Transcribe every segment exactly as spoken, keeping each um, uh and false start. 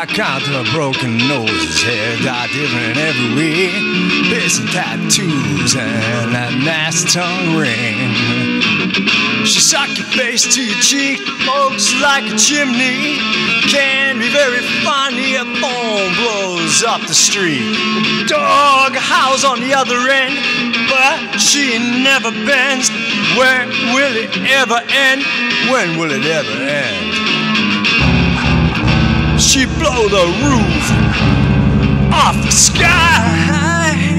I count the broken noses, hair dyed different every way, piercing tattoos and that nasty tongue ring. She suck your face to your cheek, smokes like a chimney, can be very funny if foam blows up the street. The dog howls on the other end, but she never bends. Where will it ever end? When will it ever end? She blow the roof off the sky.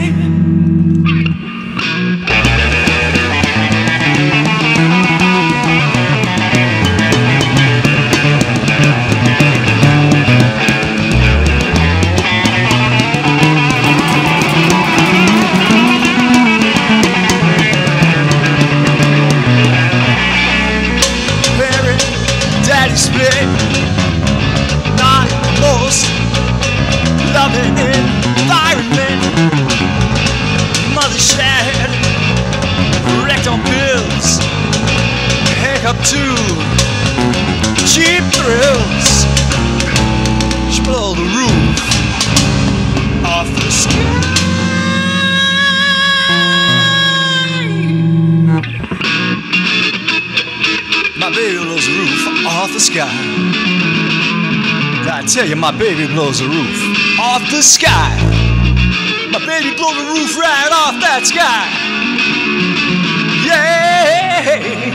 Split, not most loving environment. Mother shared, wrecked on pills, hiccup too, cheap thrills. She blow the roof off the sky. My baby blows the roof off the sky. I tell you, my baby blows the roof off the sky. My baby blows the roof right off that sky. Yeah.